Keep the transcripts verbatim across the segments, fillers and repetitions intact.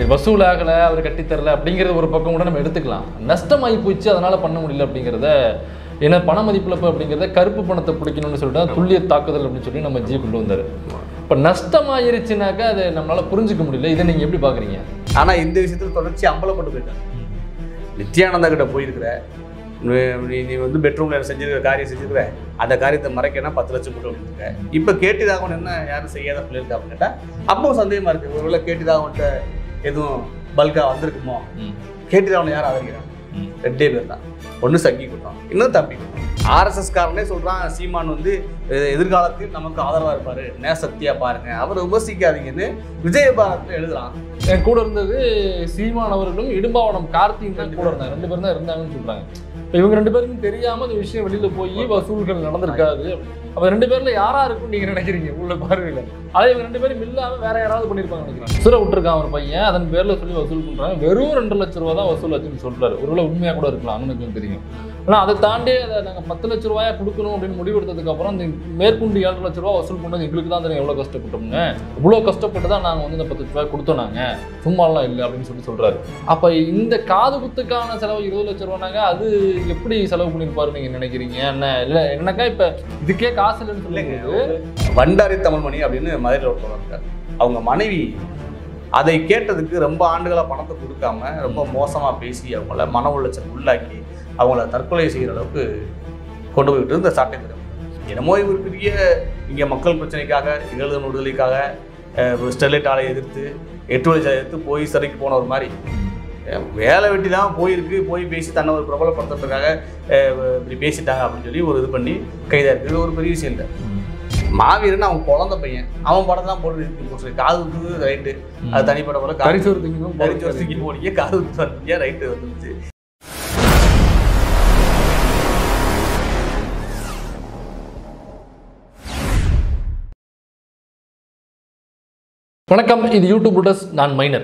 வசூல் ஆகலை, அவர் கட்டித்தரல அப்படிங்கிறது ஒரு பக்கம் கூட நம்ம எடுத்துக்கலாம். நஷ்டமாகி போச்சு, அதனால் பண்ண முடியல அப்படிங்கிறத, ஏன்னா பண மதிப்பிழப்பு அப்படிங்கிறத கருப்பு பணத்தை பிடிக்கணும்னு சொல்லிட்டு துல்லிய தாக்குதல் அப்படின்னு சொல்லி நம்ம ஜி கொண்டு வந்தார். இப்போ நஷ்டமாயிருச்சுனாக்கா அதை நம்மளால் புரிஞ்சிக்க முடியல. இதை நீங்கள் எப்படி பார்க்குறீங்க? ஆனால் இந்த விஷயத்தில் தொடர்ச்சி அம்பலப்பட்டு போயிட்டாங்க. நித்யானந்தா கிட்ட போயிருக்கிற நீ நீ வந்து பெட்ரூமில் செஞ்சிருக்கிற காரியம் செஞ்சுருக்கிற அந்த காரியத்தை மறைக்கனா பத்து லட்சம் போட்டு வந்துருக்க. இப்போ கேட்டுதாகவன் என்ன யாரும் செய்யாத பிள்ளைங்க அப்படின்னு கேட்டால் அப்பவும் சந்தேகமாக இருக்குது. ஒருவேளை கேட்டுதாகவன்ட்ட எதுவும் பல்காக வந்திருக்குமோ? கேட்டுதாகவன் யாரும் ஆதரிக்கிறான்? ரெண்டே பேர் தான். ஒன்று சங்கி கூட்டம், இன்னும் தம்பி கூட்டம். ஆர்எஸ்எஸ் காரனே சொல்கிறான் சீமான் வந்து எதிர்காலத்தில் நமக்கு ஆதரவாக இருப்பார், நேசக்தியாக பாருங்கள், அவரை விமர்சிக்காதீங்கன்னு விஜயபாரத்தில் எழுதுறான். என் கூட இருந்தது சீமான் அவர்களும் இடும்பாவனம் கார்த்தியும் தான் கூட இருந்தாங்க. ரெண்டு பேரும் தான் இருந்தாங்கன்னு சொல்கிறாங்க. இப்போ இவங்க ரெண்டு பேருக்கும் தெரியாமல் இந்த விஷயம் வெளியில் போய் வசூல்கள் நடந்திருக்காது. அப்போ ரெண்டு பேரில் யாராக இருக்குன்னு நீங்கள் நினைக்கிறீங்க உள்ள பார்வையில்? அதே இவங்க ரெண்டு பேரும் இல்லாமல் வேற யாராவது பண்ணியிருப்பாங்க நினைக்கிறாங்க. சுர விட்டுருக்கான் ஒரு பையன், அதன் பேரில் சொல்லி வசூல் பண்ணுறாங்க. வெறும் ரெண்டு லட்ச ரூபா தான் வசூல் ஆச்சுன்னு சொல்கிறாரு. ஒருவேளை உண்மையாக கூட இருக்கலாம், அண்ணனுக்கு தெரியும். ஆனால் அதை தாண்டி அதை நாங்கள் பத்து லட்ச ரூபாயா கொடுக்கணும் அப்படின்னு முடிவெடுத்ததுக்கப்புறம் இந்த மேற்கொண்டு ஏழு லட்ச ரூபா வசூல் பண்ணது எங்களுக்கு தான் தெரியும் எவ்வளோ கஷ்டப்பட்டோம்ங்க. இவ்வளோ கஷ்டப்பட்டு தான் நாங்கள் வந்து இந்த பத்து லட்ச ரூபாய் கொடுத்தோம், நாங்கள் சும்மாலாம் இல்லை அப்படின்னு சொல்லி சொல்கிறாரு. அப்போ இந்த காது குத்துக்கான செலவு இருபது லட்ச ரூபானாங்க, அது எப்படி செலவு பண்ணியிருப்பாரு நீங்கள் நினைக்கிறீங்க? என்ன இல்லை என்னக்கா இப்போ இதுக்கே காசு இல்லைன்னு சொல்லுங்க. வண்டாரி தமிழ்மணி அப்படின்னு மதுரையில் ஒருத்தவங்க இருக்காரு. அவங்க மனைவி அதை கேட்டதுக்கு ரொம்ப ஆண்டுகளாக பணத்தை கொடுக்காம ரொம்ப மோசமாக பேசி அவங்கள மன உளைச்சல் உள்ளாக்கி அவங்கள தற்கொலை செய்கிற அளவுக்கு கொண்டு போய்கிட்டு இந்த சாட்டை பெறும். என்னமோ இவர் பெரிய இங்கே மக்கள் பிரச்சனைக்காக, இகழ்தல் விடுதலைக்காக, ஸ்டெர்லைட் ஆலை எதிர்த்து, எட்டு வழி எதிர்த்து போய் சிறைக்கு போன ஒரு மாதிரி வேலை வெட்டி தான் போயிருக்கு, போய் பேசி தன்னை ஒரு பிரபலப்படுத்துறதுக்காக இப்படி பேசிட்டாங்க அப்படின்னு சொல்லி ஒரு இது பண்ணி கைதாக இருக்குது. ஒரு பெரிய விஷயம் இல்லை. மாவீரன் அவன் குழந்தை பையன், அவன் படம் தான் போட்டு காது ஊத்து ரைட்டு, அது தனிப்பட்ட போல கரிசோறு திங்கணும் கரிசோறு திங்கி போனீங்க, காது ஊத்து வந்தீங்க ரைட்டு வந்துருச்சு. வணக்கம், இது யூடியூப் புரூட்டஸ், நான் மைனர்.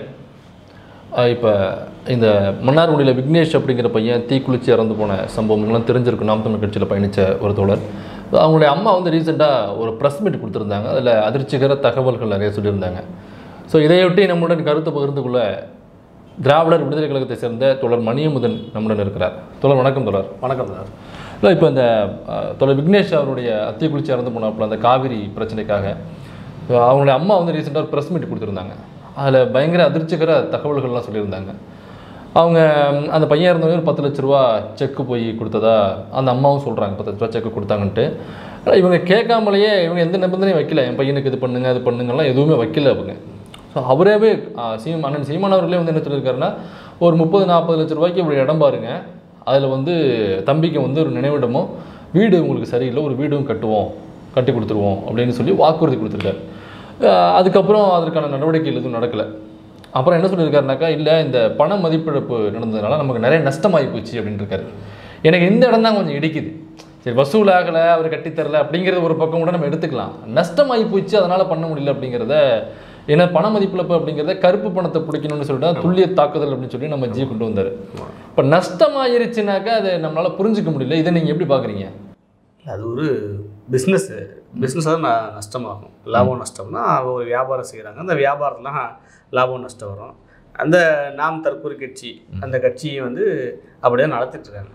இப்போ இந்த மன்னார்குடியில் விக்னேஷ் அப்படிங்கிற பையன் தீக்குளிச்சு இறந்து போன சம்பவங்கள்லாம் தெரிஞ்சிருக்கு. நாம் தமிழ் கட்சியில் பயணித்த ஒரு தோழர். அவங்களுடைய அம்மா வந்து ரீசெண்டாக ஒரு ப்ரெஸ் மீட் கொடுத்துருந்தாங்க. அதில் அதிர்ச்சிகர தகவல்கள் நிறைய சொல்லியிருந்தாங்க. ஸோ இதையொட்டி நம்முடன் கருத்து பகிர்ந்துக்குள்ள திராவிடர் விடுதலை கழகத்தை சேர்ந்த தோழர் மணியமுதன் நம்முடன் இருக்கிறார். தோழர் வணக்கம். தோழர் வணக்கம் சார். இல்லை, இப்போ இந்த தோழர் விக்னேஷ் அவருடைய தீக்குளிச்சு இறந்து போனப்போ அந்த காவிரி பிரச்சனைக்காக அவங்களுடைய அம்மா வந்து ரீசெண்டாக ஒரு ப்ரெஸ் மீட் கொடுத்துருந்தாங்க. அதில் பயங்கர அதிர்ச்சிகர தகவல்கள்லாம் சொல்லியிருந்தாங்க. அவங்க அந்த பையன் இருந்தவங்க ஒரு பத்து லட்ச ரூபா செக்கு போய் கொடுத்ததா அந்த அம்மாவும் சொல்கிறாங்க. பத்து லட்ச ரூபா செக்கு கொடுத்தாங்கன்ட்டு. இவங்க கேட்காமலேயே இவங்க எந்த நிபந்தனையும் வைக்கல, என் பையனுக்கு இது பண்ணுங்க அது பண்ணுங்கலாம் எதுவுமே வைக்கல அவங்க. ஸோ அவரேவே சீம் அண்ணன் சீமான் அவர்களே வந்து என்ன சொல்லியிருக்காருன்னா, ஒரு முப்பது நாற்பது லட்ச ரூபாய்க்கு இப்படி இடம் பாருங்க, அதில் வந்து தம்பிக்கு வந்து ஒரு நினைவிடமோ வீடு உங்களுக்கு சரியில்லை, ஒரு வீடும் கட்டுவோம், கட்டி கொடுத்துருவோம் அப்படின்னு சொல்லி வாக்குறுதி கொடுத்துருக்காரு. அதுக்கப்புறம் அதற்கான நடவடிக்கைகள் எதுவும் நடக்கலை. அப்புறம் என்ன சொல்லியிருக்காருனாக்கா, இல்லை இந்த பண மதிப்பிழப்பு நடந்ததுனால நமக்கு நிறைய நஷ்டமாகி போச்சு அப்படின்னு இருக்காரு. எனக்கு இந்த இடம் தான் கொஞ்சம் இடிக்குது. சரி, வசூல் ஆகலை, அவர் கட்டித்தரல அப்படிங்கிறது ஒரு பக்கம் கூட நம்ம எடுத்துக்கலாம். நஷ்டமாகி போச்சு, அதனால் பண்ண முடியல அப்படிங்கிறத, ஏன்னா பண மதிப்பிழப்பு அப்படிங்கிறத கருப்பு பணத்தை பிடிக்கணும்னு சொல்லிட்டு துல்லிய தாக்குதல் அப்படின்னு சொல்லி நம்ம ஜி கொண்டு வந்தார். இப்போ நஷ்டமாயிருச்சுனாக்கா அதை நம்மளால் புரிஞ்சிக்க முடியல. இதை நீங்கள் எப்படி பார்க்குறீங்க? அது ஒரு பிஸ்னஸ்ஸு பிஸ்னஸ் தான் நான் நஷ்டமாகும். லாபம் நஷ்டம்னா ஒரு வியாபாரம் செய்கிறாங்க, அந்த வியாபாரத்துலாம் லாபம் நஷ்டம் வரும். அந்த நாம் தற்கொலை கட்சி அந்த கட்சியை வந்து அப்படியே நடத்திட்டுருக்காங்க.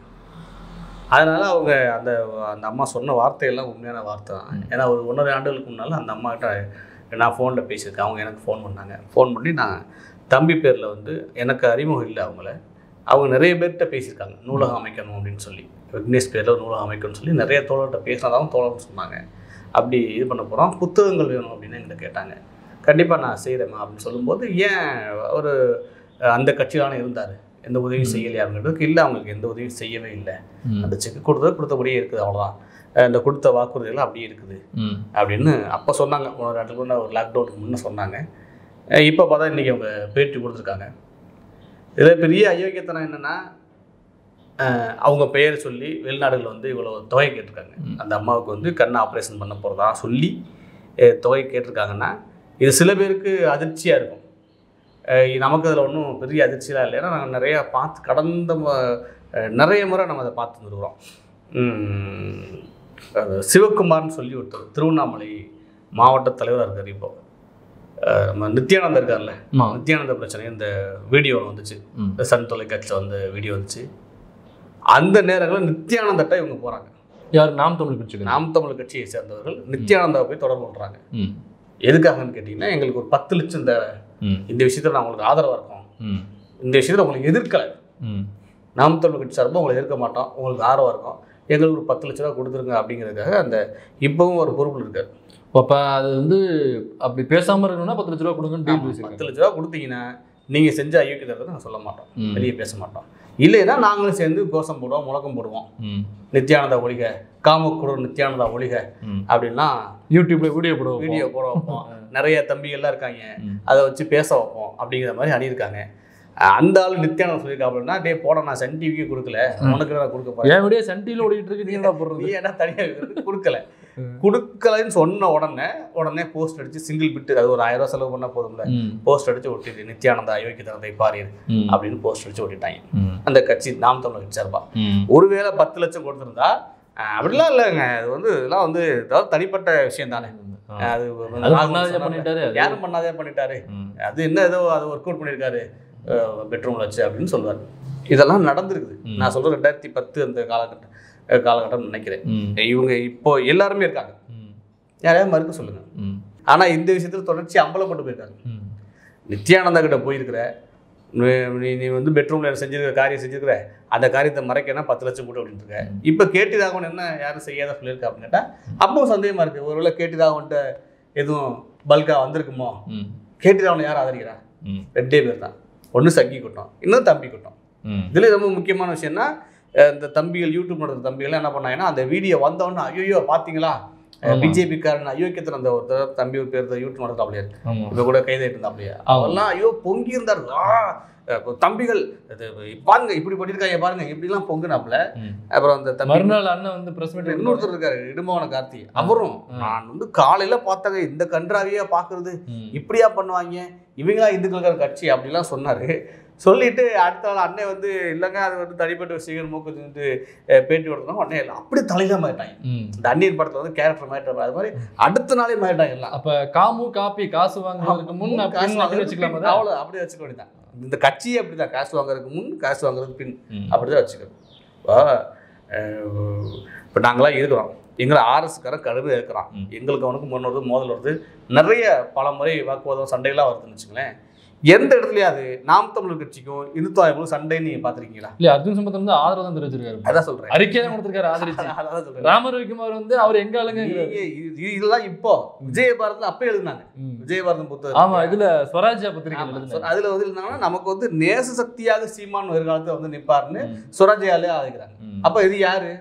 அதனால் அவங்க அந்த அந்த அம்மா சொன்ன வார்த்தையெல்லாம் உண்மையான வார்த்தை தான். ஏன்னா ஒரு ஒன்றரை ஆண்டுகளுக்கு முன்னால் அந்த அம்மாக்கிட்ட நான் ஃபோனில் பேசியிருக்கேன். அவங்க எனக்கு ஃபோன் பண்ணாங்க. ஃபோன் பண்ணி நான் தம்பி பேரில் வந்து எனக்கு அறிமுகம் இல்லை அவங்கள, அவங்க நிறைய பேர்கிட்ட பேசியிருக்காங்க நூலகம் அமைக்கணும் அப்படின்னு சொல்லி, விக்னேஷ் பேரில் ஒரு நூலகம் அமைக்கணும்னு சொல்லி நிறைய தோழர்கிட்ட பேசினதாகவும் தோழர்னு சொன்னாங்க. அப்படி இது பண்ண போகிறோம், புத்தகங்கள் வேணும் அப்படின்னு என்கிட்ட கேட்டாங்க. கண்டிப்பாக நான் செய்கிறேம்மா அப்படின்னு சொல்லும்போது, ஏன் அவர் அந்த கட்சியிலான இருந்தார், எந்த உதவியும் செய்யலையாங்கிறதுக்கு, இல்லை அவங்களுக்கு எந்த உதவியும் செய்யவே இல்லை, அந்த செக்கு கொடுத்தது கொடுத்தபடியே இருக்குது, அவ்வளோதான், இந்த கொடுத்த வாக்குறுதிகள் அப்படியே இருக்குது அப்படின்னு அப்போ சொன்னாங்க. ஒரு ரெண்டு மூணு ஒரு லாக்டவுனுக்கு முன்னே சொன்னாங்க. இப்போ பார்த்தா இன்றைக்கி அவங்க பேட்டி கொடுத்துருக்காங்க. இதில் பெரிய அயோக்கியத்தனம் என்னென்னா, அவங்க பெயர் சொல்லி வெளிநாடுகளில் வந்து இவ்வளோ தொகை கேட்டிருக்காங்க. அந்த அம்மாவுக்கு வந்து கண் ஆப்ரேஷன் பண்ண போகிறதா சொல்லி தொகை கேட்டிருக்காங்கன்னா, இது சில பேருக்கு அதிர்ச்சியாக இருக்கும். நமக்கு அதில் ஒன்றும் பெரிய அதிர்ச்சியெலாம் இல்லை. ஏன்னா நாங்கள் நிறையா பார்த்து கடந்த நிறைய முறை நம்ம அதை பார்த்து வந்துருக்குறோம். சிவகுமார்னு சொல்லி ஒருத்தர் திருவண்ணாமலை மாவட்ட தலைவராக இருக்கார். இப்போ நம்ம நித்யானந்தா இருக்கார்ல, நித்யானந்த பிரச்சனை இந்த வீடியோவில் வந்துச்சு, சன் தொலைக்காட்சியில் வந்து வீடியோ வந்துச்சு. அந்த நேரங்களில் நித்யானந்தட்ட இவங்க போகிறாங்க. யார்? நாம் தமிழ் கட்சி நாம் தமிழ் கட்சியை சேர்ந்தவர்கள் நித்யானந்தாவை போய் தொடர்பு பண்ணுறாங்க. எதுக்காகன்னு கேட்டிங்கன்னா, எங்களுக்கு ஒரு பத்து லட்சம் தேவை, இந்த விஷயத்தில் நான் உங்களுக்கு ஆதரவாக இருக்கோம், இந்த விஷயத்தில் உங்களுக்கு எதிர்க்கலை, நாம் தமிழ் கட்சி சார்பாக உங்களை எதிர்க்க மாட்டோம், உங்களுக்கு ஆதரவாக இருக்கும், எங்களுக்கு ஒரு பத்து லட்ச ரூபா கொடுத்துருங்க அப்படிங்கிறதுக்காக அந்த இப்போவும் ஒரு பொறுப்பில் இருக்கார். அப்போ அது வந்து அப்படி பேசாமல் இருக்கணும்னா பத்து லட்ச ரூபா கொடுங்கன்னு பத்து லட்ச ரூபா கொடுத்தீங்கன்னா நீங்கள் செஞ்ச அயோக்கியத்தை நாங்கள் சொல்ல மாட்டோம், வெளியே பேச மாட்டோம். இல்லைன்னா நாங்களும் சேர்ந்து கோஷம் போடுவோம், முழக்கம் போடுவோம், நித்யானந்தா ஒழிக, காமக்குரு நித்யானந்தா ஒழிக அப்படின்னா யூடியூப்ல வீடியோ போடுவோம், வீடியோ போட வைப்போம், நிறைய தம்பிகள்லாம் இருக்காங்க, அதை வச்சு பேச வைப்போம் அப்படிங்கிற மாதிரி அணியிருக்காங்க. அந்த ஆள் நித்யானந்தா சொல்லியிருக்கா அப்படின்னா, டே போட நான் சன் டிவிக்கு கொடுக்கல, உனக்கு நான் கொடுக்க போறேன், என் வீடியோ சன் டிவியில் ஓடிட்டு இருக்கு, நீ என்ன போடுறது, நீ என்ன தனியாக கொடுக்கல கொடுக்கலன்னு சொன்ன உடனே உடனே போஸ்ட் அடிச்சு சிங்கிள் பிட்டு, அது ஒரு ஆயிரம் ரூபா செலவு பண்ணா போதும்ல, போஸ்ட் அடிச்சு ஒட்டிட்டு நித்யானந்தா அயோக்கியத்தனத்தை பாரீர் அப்படின்னு போஸ்ட் அடிச்சு ஒட்டிட்டாங்க அந்த கட்சி, நாம் தமிழ் கட்சி சார்பா. ஒருவேளை பத்து லட்சம் கொடுத்துருந்தா அப்படிலாம் இல்லைங்க, அது வந்து இதெல்லாம் வந்து ஏதாவது தனிப்பட்ட விஷயம் தானே, அது யாரும் பண்ணாதே பண்ணிட்டாரு, அது என்ன ஏதோ அது ஒர்க் அவுட் பண்ணியிருக்காரு பெட்ரூம்ல வச்சு அப்படின்னு சொல்லுவார். இதெல்லாம் நடந்திருக்குது. நான் சொல்றேன் ரெண்டாயிரத்தி பத்து அந்த காலகட்டம் காலகட்டம் நினைக்கிறேன். இவங்க இப்போ எல்லாருமே இருக்காங்க, யாரையாவது மறுக்க சொல்லுங்க. ஆனா இந்த விஷயத்துல தொடர்ச்சி அம்பலப்பட்டு போயிருக்காங்க. நித்யானந்தா கிட்ட போயிருக்கிற, நீ நீ வந்து பெட்ரூம்ல செஞ்சிருக்கிற காரியம் செஞ்சிருக்கிற, அந்த காரியத்தை மறைக்கணும் பத்து லட்சம் கூட அப்படின்னு இருக்க. இப்போ கேடி ராகவன் என்ன யாரும் செய்யாத சொல்லியிருக்கா அப்படின்னு கேட்டா அப்பவும் சந்தேகமா இருக்கு. ஒருவேளை கேடி ராகவன்ட்ட எதுவும் பல்கா வந்திருக்குமோ? கேடி ராகவன் யார் ஆதரிக்கிறா? ரெண்டே பேர் தான், ஒன்று சங்கி கூட்டம், இன்னும் தம்பி கூட்டம். இதுல ரொம்ப முக்கியமான விஷயம்னா, இந்த தம்பிகள் யூடியூப் நடத்துற தம்பிகள் என்ன பண்ணாங்கன்னா, அந்த வீடியோ வந்தவொடனே ஐயோ பார்த்தீங்களா பிஜேபி காரன் அயோக்கியத்தில் அந்த ஒருத்தர் தம்பி ஒரு பேர் யூடியூப் நடத்த அப்படியே இப்போ கூட கைதாயிட்டு இருந்தா அப்படியே அவெல்லாம் ஐயோ பொங்கி இருந்தாரு. தம்பிகள் பாருங்க இப்படி பண்ணியிருக்காங்க பாருங்க இப்படிலாம் பொங்குனாப்புல. அப்புறம் அந்த மறுநாள் அண்ணன் வந்து பிரஸ் மீட் இன்னொருத்தர் இருக்காரு இடும்பவன கார்த்தி, அவரும் நான் வந்து காலையில பார்த்தாங்க இந்த கன்றாவியா பாக்குறது இப்படியா பண்ணுவாங்க இவங்களா இந்துக்களுக்கான கட்சி அப்படிலாம் சொன்னாரு. சொல்லிட்டு அடுத்த நாள் அண்ணன் வந்து இல்லைங்க அது வந்து தனிப்பட்ட விஷயங்கள் மூக்கு வந்து பேட்டி கொடுத்தோம். அண்ணன் எல்லாம் அப்படி தலையில மாறிட்டாங்க. இந்த அந்நியன் படத்துல வந்து கேரக்டர் மாறிட்டாங்க, அது மாதிரி அடுத்த நாளே மாறிட்டாங்க எல்லாம். அப்ப காமு காப்பி காசு வாங்குறதுக்கு முன் காசு வச்சுக்கலாம், அவ்வளோ அப்படியே வச்சுக்க வேண்டியதான். இந்த கட்சியே அப்படிதான், காசு வாங்குறதுக்கு முன் காசு வாங்குறதுக்கு பின் அப்படிதான் வச்சுக்கணும். இப்போ நாங்களாம் இருக்கிறோம், எங்களை ஆர்எஸ்காரன் கடுமையாக இருக்கிறான், எங்களுக்கு அவனுக்கு முன்னோரு மோதல் வருது, நிறைய பல முறை வாக்குவாதம் சண்டைகளாக வருதுன்னு வச்சுங்களேன். எந்த இடத்துலயாவது நாம் தமிழர் கட்சிக்கும் இந்துத்துவ சண்டைன்னு நீங்க பாத்திருக்கீங்களா? இல்ல, அர்ஜுன் சம்பத் வந்து ஆதரவு தான் தெரிவிச்சிருக்காரு. அதான் சொல்றேன், அறிக்கையை தான் கொடுத்திருக்காரு ஆதரிச்சு. அதான் சொல்றேன், ராமர் ரவிக்குமார் வந்து அவர் எங்க ஆளுங்க இதெல்லாம் இப்போ விஜயபாரத்ல அப்ப எழுதினாங்க, விஜயபாரதம் புத்தகம். ஆமா, இதுல ஸ்வராஜ்யா பத்திரிகை அதுல வந்து இருந்தாங்கன்னா நமக்கு வந்து நேச சக்தியாக சீமான் ஒரு காலத்துல வந்து நிப்பாருன்னு ஸ்வராஜ்யாலே ஆதரிக்கிறாங்க. அப்ப இது யாரு?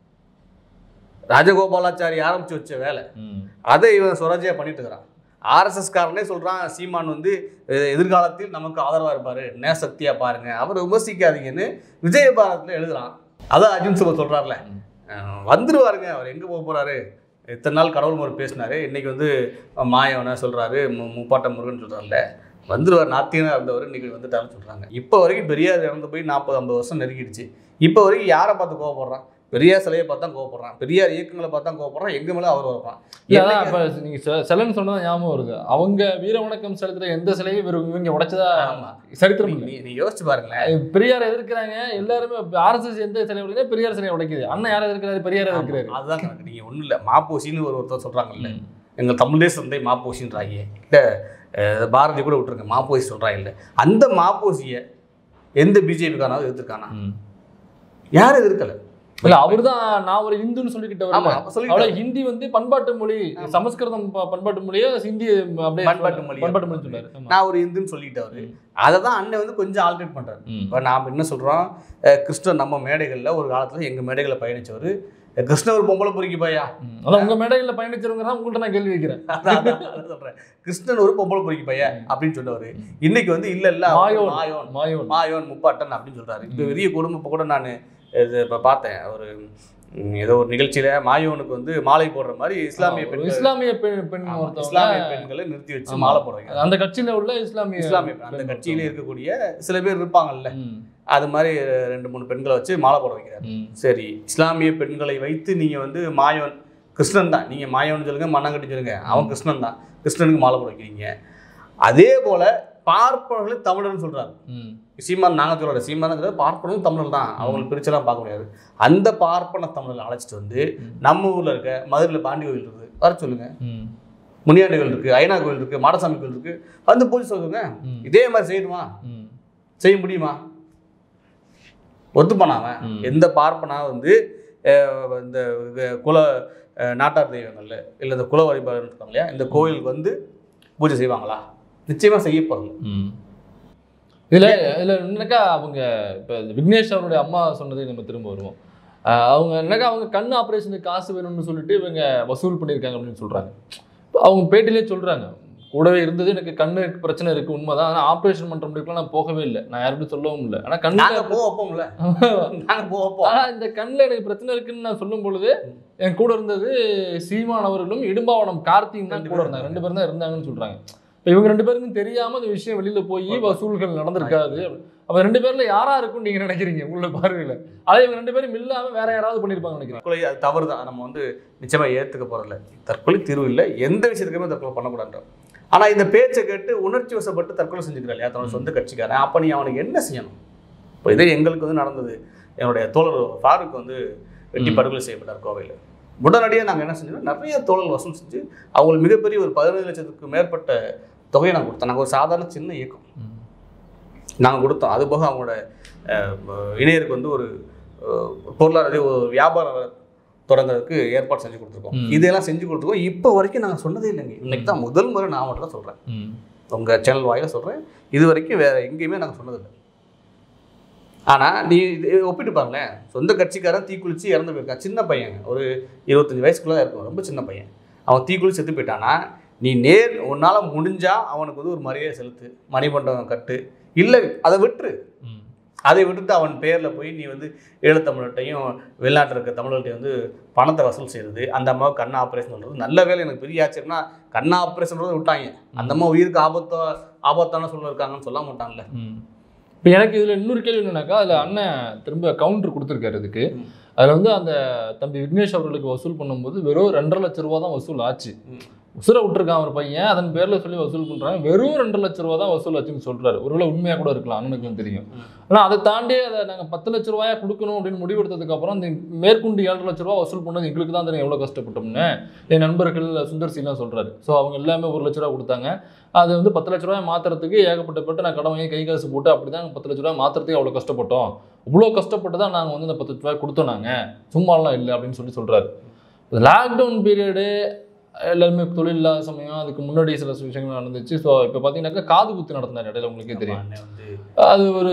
ராஜகோபாலாச்சாரி ஆரம்பிச்சு வச்ச வேலை, அதை இவன் ஸ்வராஜ்யா பண்ணிட்டு இருக்கிறான். ஆர்எஸ்எஸ் காரனே சொல்றான் சீமான் வந்து எதிர்காலத்தில் நமக்கு ஆதரவா இருப்பாரு, நேசக்தியா பாருங்க, அவர் விமர்சிக்காதீங்கன்னு விஜயபாரத்ல எழுதுறான். அதான் அர்ஜுன் சம்பத் சொல்றாருல, வந்துருவாருங்க அவர், எங்க போக போறாரு, இத்தனை நாள் கடவுள் முறை பேசினாரு, இன்னைக்கு வந்து மாயவனை சொல்றாரு, முப்பாட்ட முருகன் சொல்றாருல, வந்துருவார், நாத்தியனா இருந்தவர் இன்னைக்கு வந்துட்டாருன்னு சொல்றாங்க. இப்போ வரைக்கும் பெரியார் இறந்து போய் நாற்பது ஐம்பது வருஷம் நெருங்கிடுச்சு. இப்போ வரைக்கும் யாரை பார்த்து கோவப்படுறான்? பெரியார் சிலையை பார்த்தா கோவப்படுறான், பெரியார் இயக்கங்களை பார்த்தா கோவப்படுறான், எங்க மேலே அவர் வரப்பான். இப்போ நீங்கள் சிலைன்னு சொன்னதான் ஞாபகம் வருது, அவங்க வீர வணக்கம் செலுத்துற எந்த சிலையும் இவங்க உடைச்சதா சரித்திரம். நீ நீ யோசிச்சு பாருங்களேன், பெரியார் எதிர்க்கிறாங்க எல்லாருமே, ஆர்எஸ்எஸ் எந்த சிலை உடைக்குது, பெரியார் சிலையை உடைக்குது, அண்ணன் யாரை எதிர்க்கிறாரு, பெரியார் எதிர்க்கிறாரு. அதுதான் கணக்கு. நீங்கள் ஒன்றும் இல்லை, மாப்போசின்னு ஒரு ஒருத்தர் சொல்கிறாங்கல்ல, எங்கள் தமிழே சந்தை மாப்போசின்றாங்க, இல்லை பாரதி கூட விட்டுருங்க, மாப்போசி சொல்கிறாங்க இல்லை, அந்த மாப்போசியை எந்த பிஜேபிக்கானாவது எதிர்க்கானா? யாரும் எதிர்க்கலை. இல்ல, அவர்தான் நான் ஒரு இந்துன்னு சொல்லிக்கிட்டவர். ஹிந்தி வந்து பண்பாட்டு மொழி, சமஸ்கிருதம் பண்பாட்டு மொழியோ ஹிந்தி அப்படியே பண்பாட்டு மொழி பண்பாட்டு மொழி சொல்றாரு. நான் ஒரு இந்துன்னு சொல்லிக்கிட்டவரு, அதை தான் அண்ணன் வந்து கொஞ்சம் ஆல்ட்ரேட் பண்றாரு. இப்போ நாம் என்ன சொல்றோம், கிருஷ்ணர் நம்ம மேடைகள்ல ஒரு காலத்துல எங்க மேடைகளை பயணிச்சவர், கிருஷ்ணர் ஒரு பொம்பளை பொறுக்கி பையா, அதான் உங்க மேடைகள்ல பயணிச்சவங்க தான் உங்கள்கிட்ட நான் கேள்வி வைக்கிறேன். சொல்றேன், கிருஷ்ணன் ஒரு பொம்பளை பொறுக்கி பையா அப்படின்னு சொன்னவர் இன்னைக்கு வந்து இல்ல இல்ல மாயோன் மாயோன் மாயோன் மாயோன் முப்பாட்டன் அப்படின்னு சொல்றாரு. இப்போ பெரிய குடும்பம். இப்போ கூட நான் இது இப்போ பார்த்தேன், ஒரு ஏதோ ஒரு நிகழ்ச்சியில மாயோனுக்கு வந்து மாலை போடுற மாதிரி இஸ்லாமிய பெண் இஸ்லாமிய பெண் பெண் இஸ்லாமிய பெண்களை நிறுத்தி வச்சு மாலை போடுறாங்க. அந்த கட்சியில உள்ள இஸ்லாமிய இஸ்லாமிய அந்த கட்சியில இருக்கக்கூடிய சில பேர் இருப்பாங்கல்ல, அது மாதிரி ரெண்டு மூணு பெண்களை வச்சு மாலை போட வைக்கிறாரு. சரி, இஸ்லாமிய பெண்களை வைத்து நீங்க வந்து மாயோன் கிருஷ்ணன் தான், நீங்க மாயோன்னு சொல்லுங்க, மண்ணாங்கட்டி சொல்லுங்க, அவன் கிருஷ்ணன் தான், கிருஷ்ணனுக்கு மாலை போட வைக்கிறீங்க. அதே போல பார்ப்பனர்களை தமிழர்னு சொல்றாங்க. சீமான் நாங்கள் சொல்கிற சீமானுங்கிறது பார்ப்பனும் தமிழ் தான், அவங்களுக்கு பிரிச்செல்லாம் பார்க்க முடியாது. அந்த பார்ப்பன தமிழை அழைச்சிட்டு வந்து நம்ம ஊரில் இருக்க மதுரையில் பாண்டி கோவில் இருக்குது, வர சொல்லுங்க. முனியாண்டி கோவில் இருக்குது, ஐநா கோவில் இருக்குது, மாடசாமி கோவில் இருக்குது, வந்து பூஜை சொல்லுங்க. இதே மாதிரி செய்யணுமா? செய்ய முடியுமா? ஒத்துப்பானாங்க. எந்த பார்ப்பனா வந்து இந்த குல நாட்டார் தெய்வங்கள்ல இல்லை இந்த குல வழிபாடு இருக்காங்க இல்லையா, இந்த கோயிலுக்கு வந்து பூஜை செய்வாங்களா? நிச்சயமாக செய்ய போகிறது. இதில் இதில் என்னக்கா அவங்க இப்போ விக்னேஷ் அவருடைய அம்மா சொன்னதை நம்ம திரும்ப வருவோம். அவங்க என்னக்கா அவங்க கண் ஆப்ரேஷனுக்கு காசு வேணும்னு சொல்லிட்டு இவங்க வசூல் பண்ணியிருக்காங்க அப்படின்னு சொல்கிறாங்க. இப்போ அவங்க பேட்டிலே சொல்கிறாங்க, கூடவே இருந்தது, எனக்கு கண்ணுக்கு பிரச்சனை இருக்குது உண்மைதான், ஆனால் ஆப்ரேஷன் பண்ணுற முடிவுக்குலாம் நான் போகவே இல்லை, நான் யாருக்கும் சொல்லவும் இல்லை. ஆனால் கண்ணு போகப்போம்ல நாங்கள் போகப்போம். ஆனால் இந்த கண்ணில் எனக்கு பிரச்சனை இருக்குன்னு நான் சொல்லும் பொழுது என் கூட இருந்தது சீமான் அவர்களும் இடும்பாவனம் கார்த்தியும் தான் கூட இருந்தாங்க, ரெண்டு பேரும் தான் இருந்தாங்கன்னு சொல்கிறாங்க. இப்போ இவங்க ரெண்டு பேருக்கும் தெரியாமல் அந்த விஷயம் வெளியில் போய் வசூல்கள் நடந்திருக்காது. அப்போ ரெண்டு பேர்ல யாரா இருக்கும்னு நீங்கள் நினைக்கிறீங்க உள்ள பார்வையில்? அதை இவங்க ரெண்டு பேரும் இல்லாமல் வேற யாராவது பண்ணியிருப்பாங்க நினைக்கிறேன். தற்கொலை அது தவறு தான், நம்ம வந்து நிச்சயமாக ஏற்றுக்க போகிறதில்ல. தற்கொலை தீர்வு இல்லை, எந்த விஷயத்துக்குமே தற்கொலை பண்ணக்கூடாது. ஆனால் இந்த பேச்சை கேட்டு உணர்ச்சி வசப்பட்டு தற்கொலை செஞ்சுக்கிறாள் இல்லையா தன்னோட சொந்த கட்சிக்காரன், அப்போ நீ அவனுக்கு என்ன செய்யணும்? இப்போ இதே எங்களுக்கு வந்து நடந்தது, என்னுடைய தோழர் ஃபாரூக் வந்து வெட்டி படுகொலை செய்யப்பட்டார் கோவையில். உடனடியாக நாங்கள் என்ன செஞ்சோம், நிறைய தோழர் வசூல் செஞ்சு அவங்களுக்கு மிகப்பெரிய ஒரு பதினைந்து லட்சத்துக்கு மேற்பட்ட தொகையை நாங்கள் கொடுத்தோம். நாங்கள் ஒரு சாதாரண சின்ன இயக்கம் நாங்கள் கொடுத்தோம். அதுபோக அவங்களோட இணையருக்கு வந்து ஒரு பொருளாதார ஒரு வியாபாரம் தொடங்குறதுக்கு ஏற்பாடு செஞ்சு கொடுத்துருக்கோம். இதெல்லாம் செஞ்சு கொடுத்துருக்கோம். இப்போ வரைக்கும் நாங்கள் சொன்னதே இல்லைங்க. இன்னைக்கு தான் முதல் முறை நான் மட்டும் தான் சொல்கிறேன், உங்கள் சேனல் வாயில சொல்கிறேன். இது வரைக்கும் வேறு எங்கேயுமே நாங்கள் சொன்னதில்லை. ஆனால் நீ இது ஒப்பிட்டு பாருங்களேன், சொந்த கட்சிக்காரன் தீக்குளிச்சு இறந்து போயிருக்கான், சின்ன பையன், ஒரு இருபத்தஞ்சி வயசுக்குள்ளே இருக்கும், ரொம்ப சின்ன பையன். அவன் தீக்குளிச்சு செத்து போயிட்டானா, நீ நேர் உன்னால் முடிஞ்சால் அவனுக்கு வந்து ஒரு மரியாதை செலுத்து, மணிமண்டபம் கட்டு, இல்லை அதை விட்டுரு. அதை விட்டுட்டு அவன் பேரில் போய் நீ வந்து ஈழத்தமிழர்கிட்டையும் வெளிநாட்டில் இருக்க தமிழர்கிட்டையும் வந்து பணத்தை வசூல் செய்கிறது, அந்த அம்மாவுக்கு கண் ஆப்ரேஷன் பண்ணுறது. நல்ல வேலை, எனக்கு பெரிய ஆச்சரியம்னா கண் ஆப்ரேஷன் விட்டாங்க, அந்த அம்மா உயிருக்கு ஆபத்தோ ஆபத்தான சூழ்நிலை இருக்காங்கன்னு சொல்ல மாட்டாங்கல்ல. இப்போ எனக்கு இதில் இன்னொரு கேள்வி என்னன்னாக்கா, அதில் அண்ணன் திரும்ப கவுண்டர் கொடுத்துருக்காரு இதுக்கு. அதில் வந்து அந்த தம்பி விக்னேஷ் அவர்களுக்கு வசூல் பண்ணும்போது வெறும் ரெண்டரை லட்ச ரூபா தான் வசூல் ஆச்சு. உசுரை விட்டுருக்கான் ஒரு பையன், அதன் பேரில் சொல்லி வசூல் பண்ணுறாங்க, வெறும் ரெண்டு லட்ச ரூபா தான் வசூல் ஆச்சுன்னு சொல்கிறாரு. ஒருவேளை உண்மையாக கூட இருக்கலாம், அண்ணனுக்கும் தெரியும். ஆனால் அதை தாண்டி அதை நாங்கள் பத்து லட்ச ரூபாயா கொடுக்கணும் அப்படின்னு முடிவெடுத்ததுக்கப்புறம் இந்த மேற்கொண்டு ஏழரை லட்ச ரூபா வசூல் பண்ணது எங்களுக்கு தான் தெரியும் எவ்வளோ கஷ்டப்பட்டோம்னு என் நண்பர்கள் சுந்தர்சிலாம் சொல்கிறாரு. ஸோ அவங்க எல்லாமே ஒரு லட்ச ரூபா கொடுத்தாங்க. அது வந்து பத்து லட்ச ரூபாய் மாற்றுறதுக்கு ஏகப்பட்டப்பட்டு நான் கடமையை கை காசு போட்டு அப்படி தான் பத்து லட்ச ரூபாய் மாற்றுறதுக்கு அவ்வளோ கஷ்டப்பட்டோம். இவ்வளோ கஷ்டப்பட்டு தான் நாங்கள் வந்து இந்த பத்து லட்ச ரூபாய் கொடுத்தோம், நாங்கள் சும்மாலாம் இல்லை அப்படின்னு சொல்லி சொல்கிறாரு. லாக்டவுன் பீரியடு எல்லாருமே தொழில் இல்லாத சமயம், அதுக்கு முன்னாடி சில விஷயங்கள் நடந்துச்சு. ஸோ இப்போ பார்த்தீங்கன்னாக்கா காது குத்து நடத்தினார் இடையில, உங்களுக்கே தெரியும். அது ஒரு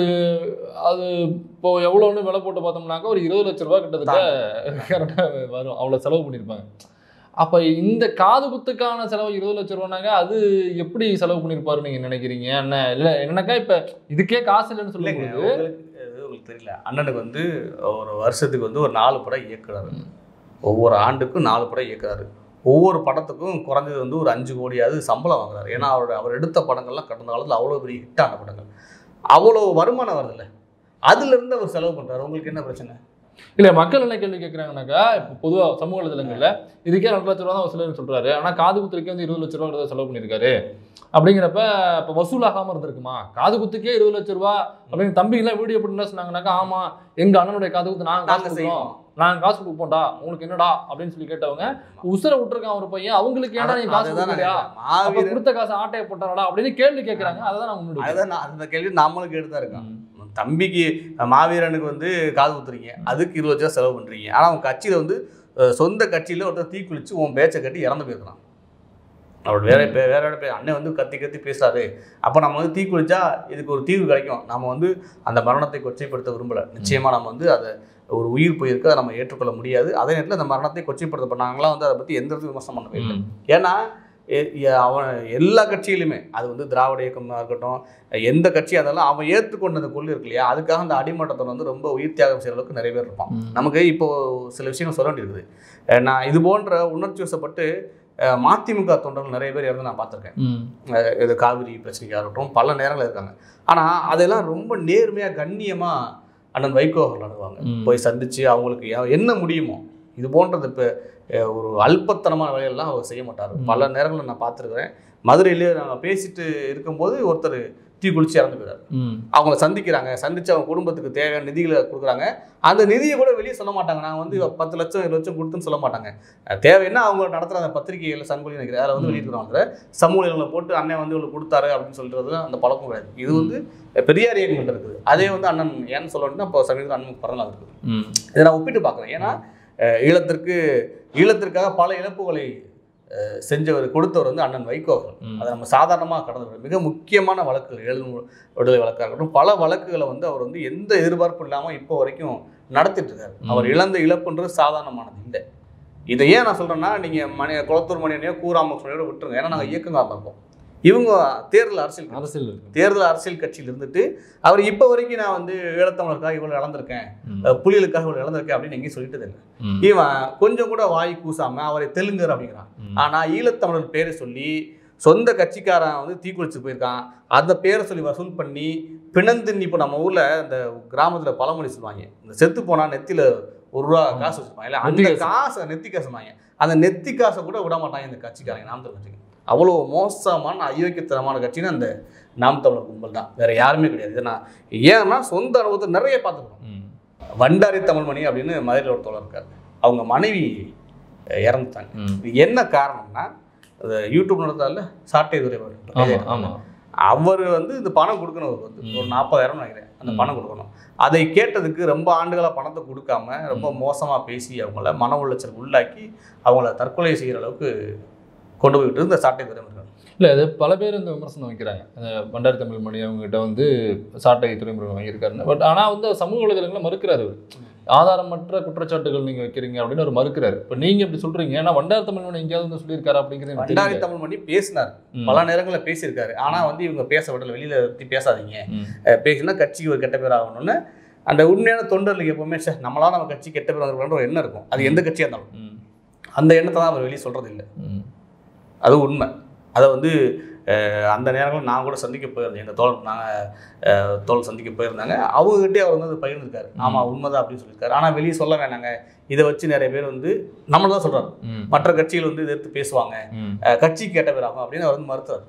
அது இப்போ எவ்வளோன்னு விலை போட்டு பார்த்தோம்னாக்கா ஒரு இருபது லட்ச ரூபா கிட்டத்தட்ட கரெக்டாக வரும், அவ்வளோ செலவு பண்ணியிருப்பாங்க. அப்போ இந்த காது குத்துக்கான செலவு இருபது லட்ச ரூபானாங்க, அது எப்படி செலவு பண்ணியிருப்பாருன்னு நீங்கள் நினைக்கிறீங்க? என்ன இல்லை என்னன்னாக்கா இப்போ இதுக்கே காசு இல்லைன்னு சொல்லுங்க. உங்களுக்கு தெரியல, அண்ணனுக்கு வந்து ஒரு வருஷத்துக்கு வந்து ஒரு நாலு படம் இயக்குறாரு, ஒவ்வொரு ஆண்டுக்கும் நாலு படம் இயக்குறாரு. ஒவ்வொரு படத்துக்கும் குறைஞ்சது வந்து ஒரு அஞ்சு கோடியாவது சம்பளம் வாங்குறாரு. ஏன்னா அவரோட அவர் எடுத்த படங்கள்லாம் கடந்த காலத்தில் அவ்வளோ பெரிய ஹிட்டான படங்கள், அவ்வளோ வருமானம் வருதில்ல, அதுலேருந்து அவர் செலவு பண்ணுறாரு. உங்களுக்கு என்ன பிரச்சனை? இல்லை, மக்கள் என்ன கேள்வி கேட்குறாங்கனாக்கா, இப்போ பொதுவாக சமூக வலைதளங்களில் இதுக்கே ரெண்டு லட்ச ரூபா தான் வசூலுன்னு சொல்கிறாரு, ஆனால் காது குத்துக்கே வந்து இருபது லட்ச ரூபா செலவு பண்ணியிருக்காரு அப்படிங்கிறப்ப இப்போ வசூலாகாமல் இருந்திருக்குமா? காது குத்துக்கே இருபது லட்ச ரூபா அப்படின்னு தம்பிங்கெல்லாம் வீடியோ பண்ணி சொன்னாங்கன்னாக்கா, ஆமாம் எங்கள் அண்ணனுடைய காது குத்து நாங்கள் காசு கொடுக்குறோம், நாங்கள் காசு கொடுப்போம்டா, உங்களுக்கு என்னடா அப்படின்னு சொல்லி கேட்டவங்க, உசுரை விட்டுருக்கான் ஒரு பையன், அவங்களுக்கு ஏன்னா நீ காசு கொடுக்குறியா, கொடுத்த காசு ஆட்டையை போட்டாரா அப்படின்னு கேள்வி கேட்குறாங்க. அதுதான் நான் முன்னாடி அதுதான் அந்த கேள்வி நம்மளுக்கு எடுத்தா இருக்கான். தம்பிக்கு மாவீரனுக்கு வந்து காது குத்துறீங்க, அதுக்கு இருபது லட்சம் செலவு பண்ணுறீங்க. ஆனால் அவன் கட்சியில் வந்து சொந்த கட்சியில் ஒருத்தர் தீக்குளிச்சு உன் பேச்சை கட்டி இறந்து போயிருக்கிறான். அவரோட வேற பே வேற பேர் அண்ணன் வந்து கத்தி கத்தி பேசுறாரு. அப்போ நம்ம வந்து தீக்குளிச்சா இதுக்கு ஒரு தீர்வு கிடைக்கும். நம்ம வந்து அந்த மரணத்தை கொச்சைப்படுத்த விரும்பலை. நிச்சயமாக நம்ம வந்து அதை ஒரு உயிர் போயிருக்கு, அதை நம்ம ஏற்றுக்கொள்ள முடியாது. அதே நேரத்தில் அந்த மரணத்தை கொச்சைப்படுத்த பண்ணாங்களாம் வந்து அதை பற்றி எந்த வித விமர்சனம் பண்ணவே இல்லை. ஏன்னா அவன் எல்லா கட்சியிலுமே, அது வந்து திராவிட இயக்கமாக இருக்கட்டும், எந்த கட்சியாக இருந்தாலும் அவன் ஏற்றுக்கொண்ட அந்த கொள்கை இருக்கு இல்லையா, அதுக்காக அந்த அடிமட்டத்தை வந்து ரொம்ப உயிர் தியாகம் செய்கிற அளவுக்கு நிறைய பேர் இருப்பான். நமக்கு இப்போது சில விஷயங்கள் சொல்ல வேண்டியிருக்குது. நான் இது போன்ற உணர்ச்சி வசப்பட்டு மதிமுக தொண்டர்கள் நிறைய பேர் இறந்து நான் பார்த்துருக்கேன். இது காவிரி பிரச்சனைக்காக இருக்கட்டும், பல நேரங்கள் இருக்காங்க. ஆனால் அதெல்லாம் ரொம்ப நேர்மையாக கண்ணியமாக அண்ணன் வைகோ அவர்கள் நடத்துவாங்க. போய் சந்தித்து அவங்களுக்கு என்ன முடியுமோ, இது போன்றது இப்போ ஒரு அல்பத்தனமான வேலையெல்லாம் அவர் செய்ய மாட்டார். பல நேரங்களில் நான் பார்த்துருக்குறேன். மதுரையிலேயே நாங்கள் பேசிட்டு இருக்கும்போது ஒருத்தர் தீ குளிச்சு இறந்து போயிடாரு. அவங்கள சந்திக்கிறாங்க, சந்திச்சு அவங்க குடும்பத்துக்கு தேவையான நிதிகளை கொடுக்குறாங்க. அந்த நிதியை கூட வெளியே சொல்ல மாட்டாங்க. நாங்கள் வந்து பத்து லட்சம் இருபது லட்சம் கொடுத்துன்னு சொல்ல மாட்டாங்க. தேவைன்னா அவங்க நடத்துகிற அந்த பத்திரிகைகள் சங்கொலி நினைக்கிறேன் அதில் வந்து வெளியிடுறாங்க. சமூகங்களை போட்டு அண்ணன் வந்து இவ்வளோ கொடுத்தாரு அப்படின்னு சொல்கிறது அந்த பழக்கம் கிடையாது. இது வந்து பெரியார் இயக்கங்கள் இருக்குது. அதே வந்து அண்ணன் ஏன்னு சொல்லணும்னா இப்போ சமீபத்தில் அண்ணன் பிறந்தநாள் இருக்குது. இதை நான் ஒப்பிட்டு பார்க்குறேன். ஏன்னா ஈழத்திற்கு ஈழத்திற்காக பல இழப்புகளை செஞ்சவர் கொடுத்தவர் வந்து அண்ணன் வைகோ அவர்கள். அதை நம்ம சாதாரணமாக கடந்தவர். மிக முக்கியமான வழக்குகள் எழுது விடுதலை வழக்காக இருக்கட்டும், பல வழக்குகளை வந்து அவர் வந்து எந்த எதிர்பார்ப்பும் இல்லாமல் இப்போ வரைக்கும் நடத்திட்டு இருக்காரு. அவர் இழந்த இழப்புன்றது சாதாரணமானது இல்லை. இதை ஏன் நான் சொல்கிறேன்னா, நீங்கள் மணி குளத்தூர் மணியனையோ கூறாம சொன்னியோட விட்டுருங்க. ஏன்னா நாங்கள் இயக்கங்காமல் இருக்கோம். இவங்க தேர்தல் அரசியல் அரசியல் தேர்தல் அரசியல் கட்சியில் இருந்துட்டு அவர் இப்போ வரைக்கும் நான் வந்து ஈழத்தமிழருக்காக இவ்வளோ இழந்திருக்கேன், புலிகளுக்காக இவ்வளோ இழந்திருக்கேன் அப்படின்னு எங்கேயும் சொல்லிட்டு இல்லை. இவன் கொஞ்சம் கூட வாய் கூசாம அவரை தெலுங்கர் அப்படிங்கிறான். ஆனால் ஈழத்தமிழர் பேரை சொல்லி சொந்த கட்சிக்காரன் வந்து தீக்குளிச்சு போயிருக்கான். அந்த பேரை சொல்லி வசூல் பண்ணி பிணந்தின் இப்போ நம்ம ஊரில் இந்த கிராமத்தில் பழமொழி சொல்லுவாங்க, இந்த செத்து போனால் நெத்தியில் ஒரு ரூபா காசு வச்சுருப்பாங்க இல்லை, அந்த காசை நெத்தி காசு வாங்க. அந்த நெத்தி காசை கூட விட மாட்டாங்க இந்த கட்சிக்காரங்க, நாம் தமிழர் கட்சிக்கு. அவ்வளோ மோசமான அயோக்கியத்தனமான கட்சின்னு அந்த நாம் தமிழர் கும்பல் தான், வேற யாருமே கிடையாது. இதை நான் ஏன்னா சொந்த அனுபவத்தை நிறைய பார்த்துருக்கோம். வண்டாரி தமிழ்மணி அப்படின்னு மதுரையில் ஒரு தோழர் இருக்காரு. அவங்க மனைவி இறந்துட்டாங்க. இது என்ன காரணம்னா, அந்த யூடியூப் நடத்தால சாட்டை துறை அவர் வந்து இந்த பணம் கொடுக்கணும். அவருக்கு வந்து ஒரு நாற்பதாயிரம் நினைக்கிறேன் அந்த பணம் கொடுக்கணும். அதை கேட்டதுக்கு ரொம்ப ஆண்டுகளாக பணத்தை கொடுக்காம ரொம்ப மோசமாக பேசி அவங்கள மன உளைச்சல் உள்ளாக்கி அவங்கள தற்கொலை செய்கிற அளவுக்கு கொண்டு போய்கிட்டு இந்த சாட்டை துறைமுருகன். இல்லை, அது பல பேர் இந்த விமர்சனம் வைக்கிறாங்க. வண்டாரி தமிழ்மணி அவங்ககிட்ட வந்து சாட்டை துறைமுருகன் வாங்கியிருக்காருன்னு. பட் ஆனால் வந்து சமூக வலைதளங்களை மறுக்கிறாரு. அவர் ஆதாரமற்ற குற்றச்சாட்டுகள் நீங்கள் வைக்கிறீங்க அப்படின்னு அவர் மறுக்கிறாரு. இப்போ நீங்கள் இப்படி சொல்கிறீங்க, ஏன்னா வண்டாரி தமிழ்மணி எங்கேயாவது வந்து சொல்லியிருக்காரு அப்படிங்கிறது. வண்டாரி தமிழ்மணி பேசினார், பல நேரங்களில் பேசியிருக்காரு. ஆனால் வந்து இவங்க பேச விடல, வெளியில் பற்றி பேசாதீங்க, பேசினா கட்சிக்கு ஒரு கெட்ட பேர் ஆகணும்னு அந்த உண்மையான தொண்டர்களுக்கு எப்பவுமே சார் நம்மளால நம்ம கட்சி கெட்ட பேர் வந்துருக்கன்ற ஒரு எண்ணம் இருக்கும். அது எந்த கட்சியாக இருந்தாலும் அந்த எண்ணத்தை தான் அவர் வெளியே சொல்கிறது இல்லை. அது உண்மை. அதை வந்து அந்த நேரங்களில் நான் கூட சந்திக்க போயிருந்தேன். எங்கள் தோழர் நாங்கள் தோழர் சந்திக்க போயிருந்தாங்க. அவங்ககிட்டே அவர் வந்து பகிர்ந்துருக்காரு. ஆமாம் உண்மைதான் அப்படின்னு சொல்லியிருக்காரு. ஆனால் வெளியே சொல்ல வேணாங்க, இதை வச்சு நிறைய பேர் வந்து நம்மள தான் சொல்கிறாரு, மற்ற கட்சிகள் வந்து எதிர்த்து பேசுவாங்க, கட்சி கேட்ட பேர் ஆகும் அப்படின்னு அவர் வந்து மறுத்தார்.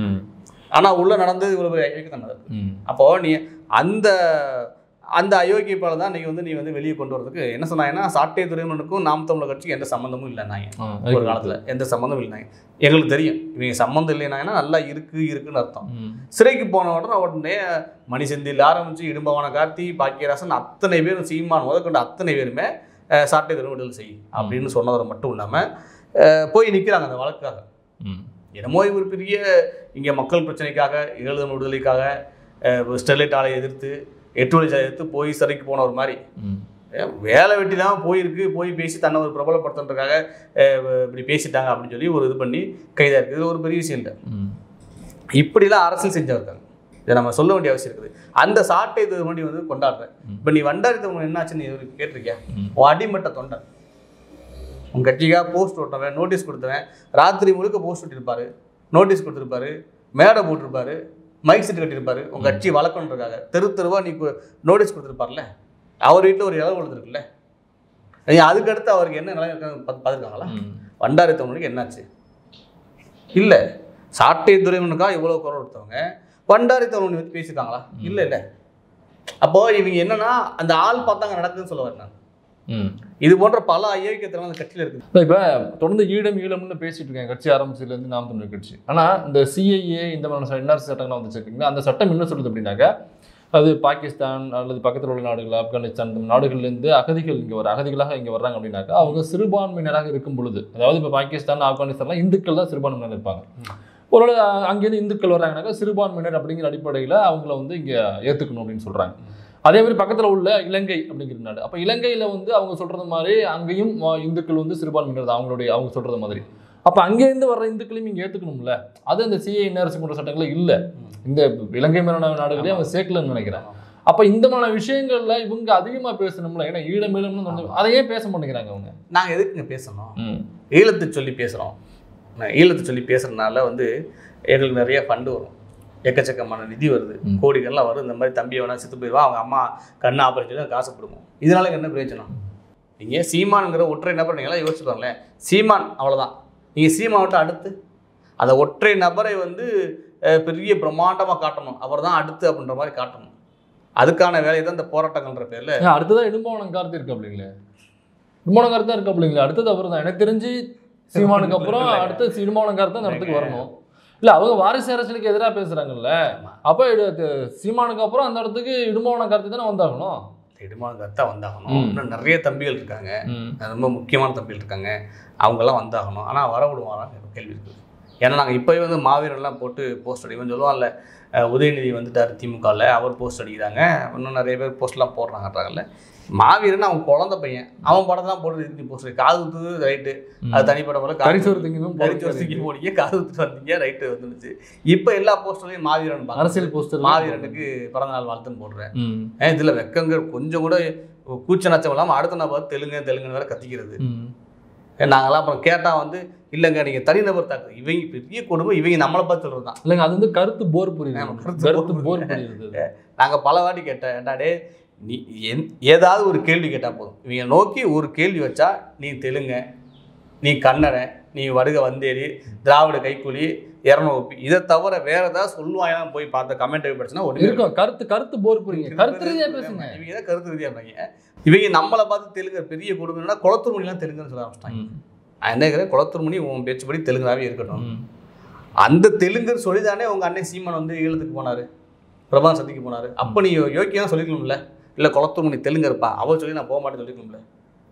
ஆனால் உள்ள நடந்தது இவ்வளோ பெரிய அயோக்கியம் தான். அப்போது நீ அந்த அந்த அயோக்கியப்பால தான் நீங்கள் வந்து நீ வந்து வெளியே கொண்டு வரதுக்கு என்ன சொன்னாங்கன்னா, சாட்டை துறைமுகனுக்கும் நாம் தமிழர் கட்சிக்கு எந்த சம்மந்தமும் இல்லைனாங்க. ஒரு காலத்தில் எந்த சம்மந்தமும் இல்லைனாங்க. எங்களுக்கு தெரியும் இவங்க சம்மந்தம் இல்லைனாங்கன்னா நல்லா இருக்குது இருக்குன்னு அர்த்தம். சிறைக்கு போன உடனே உடனே மணிசெந்தில் ஆரம்பித்து இடும்பவான கார்த்தி பாக்கியராசன் அத்தனை பேரும் சீமான் முதற்கொண்டு அத்தனை பேருமே சாட்டை துறைமுகல் செய் அப்படின்னு சொன்னதை மட்டும் இல்லாமல் போய் நிற்கிறாங்க அந்த வழக்காக. என்னமோ இவர் பெரிய இங்கே மக்கள் பிரச்சனைக்காக, ஈழத்தமிழ் விடுதலைக்காக, ஸ்டெர்லைட் ஆலையை எதிர்த்து, எட்டு வழி எடுத்து போய் சிறைக்கு போன ஒரு மாதிரி வேலை வெட்டி தான் போயிருக்கு, போய் பேசி தன்னை ஒரு பிரபலப்படுத்துறதுக்காக இப்படி பேசிட்டாங்க அப்படின்னு சொல்லி ஒரு இது பண்ணி கைதாக இருக்குது. இது ஒரு பெரிய விஷயம் இல்லை. இப்படிலாம் அரசியல் செஞ்சவர்காங்க. இதை நம்ம சொல்ல வேண்டிய அவசியம் இருக்குது. அந்த சாட்டை தொண்டி வந்து கொண்டாடுறேன். இப்போ நீ வண்டாரி தமிழ் என்னாச்சுன்னு கேட்டிருக்கியா? உன் அடிமட்ட தொண்டன் உன் கட்சிக்காக போஸ்ட் ஓட்டவன், நோட்டீஸ் கொடுத்தவன், ராத்திரி முழுக்க போஸ்ட் ஓட்டிருப்பாரு, நோட்டீஸ் கொடுத்துருப்பாரு, மேடை போட்டிருப்பாரு, மைக் செட் கட்டியிருப்பாரு, உங்கள் கட்சி வளர்க்கணுன்றக்காக தெரு தெருவாக நீ நோட்டீஸ் கொடுத்துருப்பார்ல. அவர் வீட்டில் ஒரு இடம் கொடுத்துருக்குல்ல, அதுக்கடுத்து அவருக்கு என்ன நிலை பார்த்துருக்காங்களா? வண்டாரி தமிழுக்கு என்னாச்சு? இல்லை. சாட்டை துறைமுகனுக்காக இவ்வளோ குரல் கொடுத்தவங்க வண்டாரி தமிழ் பற்றி பேசியிருக்காங்களா? இல்லை இல்லை. அப்போது இவங்க என்னன்னா அந்த ஆள் பார்த்தாங்க நடக்குதுன்னு சொல்ல வரேன். இது போன்ற பல அயோக்கியத்தனம் அந்த கட்சியில் இருக்குது. இப்போ தொடர்ந்து ஈழம் ஈழம்னு பேசிட்டு இருக்கேன் கட்சி ஆரம்பிச்சதுலேருந்து நாம் தமிழர் கட்சி. ஆனால் இந்த சிஐஏ இந்த மாதிரி என்ஆர்சி சட்டங்கள்லாம் வந்துச்சுருக்கீங்களா, அந்த சட்டம் என்ன சொல்லுது அப்படின்னாக்கா, அது பாகிஸ்தான் அல்லது பக்கத்தில் உள்ள நாடுகள், ஆப்கானிஸ்தான் இந்த நாடுகள்லேருந்து அகதிகள் இங்கே வர அகதிகளாக இங்கே வர்றாங்க அப்படின்னாக்கா அவங்க சிறுபான்மையினராக இருக்கும் பொழுது, அதாவது இப்போ பாகிஸ்தான் ஆப்கானிஸ்தான்லாம் இந்துக்கள் தான் சிறுபான்மையினர் இருப்பாங்க. ஒரு அங்கேருந்து இந்துக்கள் வர்றாங்கனாக்கா சிறுபான்மையினர் அப்படிங்கிற அடிப்படையில் அவங்கள வந்து இங்கே ஏற்றுக்கணும் அப்படின்னு சொல்கிறாங்க. அதே மாதிரி பக்கத்தில் உள்ள இலங்கை அப்படிங்கிற நாடு, அப்போ இலங்கையில் வந்து அவங்க சொல்கிறது மாதிரி அங்கேயும் இந்துக்கள் வந்து சிறுபான்மையினர் தான் அவங்களுடைய அவங்க சொல்கிறது மாதிரி. அப்போ அங்கேருந்து வர்ற இந்துக்களையும் இங்கே ஏற்றுக்கணும்ல. அது அந்த சிஏ என்ஆர்சி போன்ற சட்டங்கள் இல்லை, இந்த இலங்கை மேலான நாடுகளே அவங்க சேர்க்கலன்னு நினைக்கிறேன். அப்போ இந்த மாதிரி விஷயங்கள்ல இவங்க அதிகமாக பேசணும்ல, ஏன்னா ஈழம் ஈழம்னு அதையே பேச மாட்டேங்கிறாங்க அவங்க. நாங்கள் எதுக்குங்க பேசணும்? ஈழத்தை சொல்லி பேசுகிறோம். ஈழத்தை சொல்லி பேசுகிறதுனால வந்து எங்களுக்கு நிறைய ஃபண்டு வரும், எக்கச்சக்கமான நிதி வருது, கோடிகள்லாம் வரும். இந்த மாதிரி தம்பியை வேணா செத்து போயிடுவா, அவங்க அம்மா கண்ணு ஆபரேஷன் காசு கொடுக்கும். இதனால என்ன பிரயோஜனம்? நீங்கள் சீமானுங்கிற ஒற்றை நபர் நீங்களாம் யோசிச்சு பாருங்களேன். சீமான் அவ்வளோதான். நீங்கள் சீமான்கிட்ட அடுத்து அந்த ஒற்றை நபரை வந்து பெரிய பிரம்மாண்டமாக காட்டணும், அவர் தான் அடுத்து அப்படின்ற மாதிரி காட்டணும். அதுக்கான வேலையை தான் இந்த போராட்டங்கள்ன்ற பேரில். அடுத்ததான் இடும்பாவனம் கார்த்தி இருக்கு அப்படிங்களே, இடும்பாவனம் கார்த்தி தான் இருக்கு அப்படிங்களே, அடுத்தது அவர் தான். எனக்கு தெரிஞ்சு சீமானுக்கு அப்புறம் அடுத்து இடும்பாவனம் கார்த்தி தான் அந்த இடத்துக்கு வரணும். இல்லை அவங்க வாரிசு அரசியலுக்கு எதிராக பேசுகிறாங்கல்ல, அப்போ சீமானுக்கு அப்புறம் அந்த இடத்துக்கு இடும்பாவனம் கார்த்தி தானே வந்தாகணும். இடும்பாவனம் கார்த்தி தான் வந்தாகணும். இன்னும் நிறைய தம்பிகள் இருக்காங்க, ரொம்ப முக்கியமான தம்பிகள் இருக்காங்க, அவங்கெல்லாம் வந்தாகணும். ஆனால் வர விடுவாரான்னு கேள்வி இருக்குது. ஏன்னா நாங்கள் இப்போயே வந்து மாவீரன்லாம் போட்டு போஸ்ட் அடிக்கணும்னு சொல்லுவோம். இல்லை உதயநிதி வந்துட்டார் திமுகவில், அவர் போஸ்ட் அடிக்கிறாங்க, இன்னும் நிறைய பேர் போஸ்ட்லாம் போடுறாங்கன்றாங்கல்ல. மாவீரன் அவன் குழந்தை பையன், அவன் படத்தான் போட்டு இறுதி போஸ்ட் காது ஊற்றுது ரைட்டு, அது தனிப்பட்ட போல கரிசோறு திங்கணும் கரிசோறு திங்கி போனீங்க, காது ஊற்றுட்டு வந்தீங்க ரைட்டு வந்துருச்சு. இப்போ எல்லா போஸ்டர்லையும் மாவீரன் அரசியல் போஸ்டர் மாவீரனுக்கு பிறந்தநாள் வாழ்த்துன்னு போடுறேன். இதில் வெக்கங்க கொஞ்சம் கூட கூச்ச நச்சம் இல்லாமல் அடுத்த நபர் தெலுங்கு தெலுங்குன்னு வேற கத்திக்கிறது. நாங்களாம் அப்புறம் கேட்டால் வந்து இல்லைங்க நீங்கள் தனிநபர் தாக்கு, இவங்க பெரிய கொடுமை, இவங்க நம்மளை பார்த்து சொல்கிறது தான். இல்லைங்க அது வந்து கருத்து போர் புரியுது, கருத்து போர் புரியுது. நாங்கள் பல வாட்டி கேட்டேன், ஏண்டாடே நீ என் ஏதாவது ஒரு கேள்வி கேட்டால் போதும், இவங்க நோக்கி ஒரு கேள்வி வச்சா நீ தெலுங்க, நீ கன்னடன், நீ வடுக வந்தேரி, திராவிட கைக்கூலி, இரநூறு, இதை தவிர வேற ஏதாவது சொல்லுவாங்க போய் பார்த்த கமெண்ட் படிச்சுன்னா ஒரு இருக்கும். கருத்து கருத்து போர் புரியுங்க, கருத்து ரீதியாக பேசுங்க. இவங்க தான் கருத்து ரீதியாக பண்ணீங்க. இவங்க நம்மளை பார்த்து தெலுங்கு பெரிய கொடுமைன்னா குளத்தூர் மொழிலாம் தெலுங்குன்னு சொல்ல ஆரம்பிச்சிட்டாங்க. நான் என்ன கேட்குறேன், குளத்தூர் மொழி உன் பேச்சுப்படி தெலுங்காவே இருக்கட்டும். அந்த தெலுங்குன்னு சொல்லி தானே உங்கள் அண்ணன் சீமான் வந்து ஈழத்துக்கு போனார், பிரபான் சந்திக்கு போனார். அப்போ நீ யோக்கியம் சொல்லிக்கணும்ல, இல்லை குளத்தூர் மொழி தெலுங்கு இருப்பா அவர் சொல்லி நான் போக மாட்டேன்னு சொல்லிக்கணும்ல.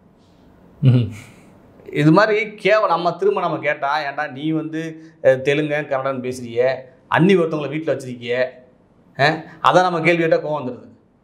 இது மாதிரி கேவலம் நம்ம திரும்ப நம்ம கேட்டால், ஏன்டா நீ வந்து தெலுங்கு கன்னடன் பேசுறிய, அன்னி ஒருத்தவங்களை வீட்டில் வச்சிருக்கிய, அதை நம்ம கேள்வி கேட்டால் கோவம் வந்துடுது.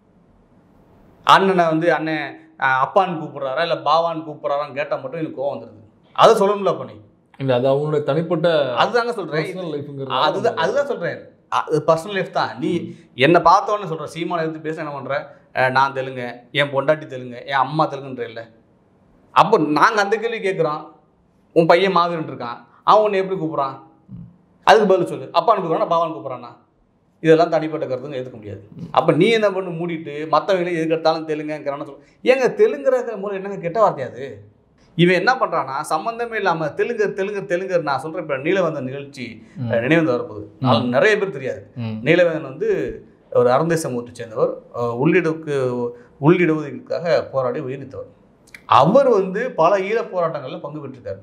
அண்ணனை வந்து அண்ணன் அப்பான்னு கூப்பிட்றாரா இல்லை பாவான்னு கூப்பிட்றாரான்னு கேட்டால் மட்டும் எனக்கு கோவம் வந்துடுது. அதை சொல்லணும்ல அப்போ நீ இல்லை, அது அவங்களுடைய தனிப்பட்ட அதுதாங்க சொல்கிறேன். அதுதான் அதுதான் சொல்கிறேன், அது பர்சனல் லைஃப் தான். நீ என்னை பார்த்தோன்னு சொல்கிற, சீமானை எடுத்து பேச என்ன பண்ணுற, நான் தெலுங்கு, என் பொண்டாட்டி தெலுங்கு, என் அம்மா தெலுங்குன்ற இல்லை. அப்போ நாங்கள் அந்த கேள்வி கேட்குறோம், உன் பையன் மாவீரன் இருக்கான், அவன் உன்னை எப்படி கூப்பிட்றான், அதுக்கு பதில் சொல்லு. அப்பான்னு கூப்பிட்றானா பாவான்னு கூப்பிட்றானா, இதெல்லாம் தனிப்பட்ட கருத்துங்க ஏற்றுக்க முடியாது. அப்போ நீ என்ன பண்ணு மூடிட்டு மற்றவங்களே எதுக்கு எடுத்தாலும் தெலுங்குங்கிறான்னு சொல்லு. ஏங்க தெலுங்குற மூலம் என்னங்க கெட்ட வார்த்தையாது. இவன் என்ன பண்ணுறான்னா சம்மந்தமே இல்லாமல் தெலுங்கர் தெலுங்கர் தெலுங்கர் நான் சொல்கிறேன். இப்போ நீலவேந்தன் நிகழ்ச்சி நினைவு வரப்போகுது, நிறைய பேர் தெரியாது. நீலவேந்தன் வந்து ஒரு அறந்தை சமூகத்தை சேர்ந்தவர், உள்ளிடவுக்கு உள்ளிடுவதற்காக போராடி உயிரித்தவர். அவர் வந்து பல ஈழ போராட்டங்களில் பங்கு பெற்றிருக்காரு,